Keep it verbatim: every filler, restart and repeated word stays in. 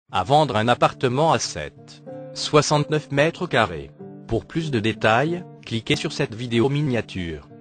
À vendre un appartement à sept virgule soixante-neuf mètres carrés. Pour plus de détails, cliquez sur cette vidéo miniature.